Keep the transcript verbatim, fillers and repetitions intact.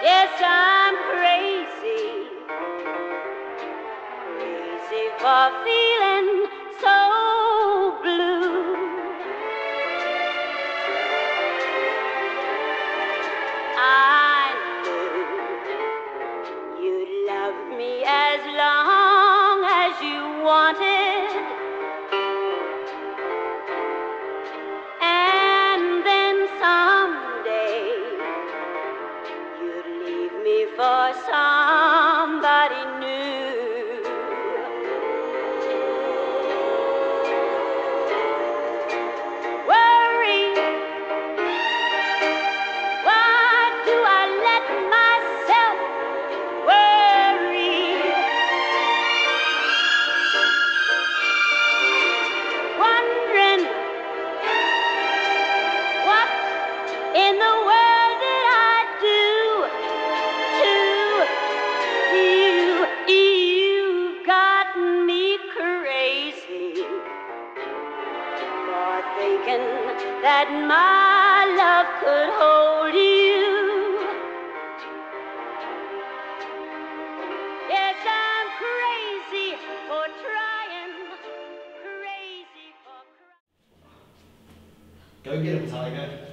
Yes, I'm crazy, crazy for feeling so blue. I knew you'd love me as long as you wanted, and then someday you'd leave me for somebody new. Worry, why do I let myself worry? Wondering what in the world did I do to you? You've gotten me crazy for thinking that my love could hold you. Yes, I'm crazy for trying, crazy for crying. Go get him, Tiger.